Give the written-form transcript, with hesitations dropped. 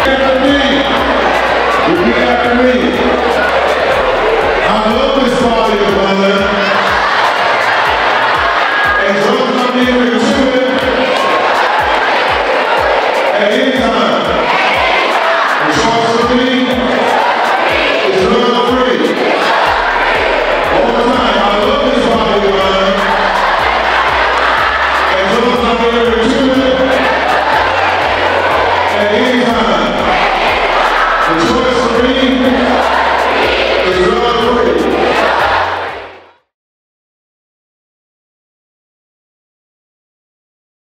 Repeat after me. I love this party, brother. And drugs come in here to it at any time.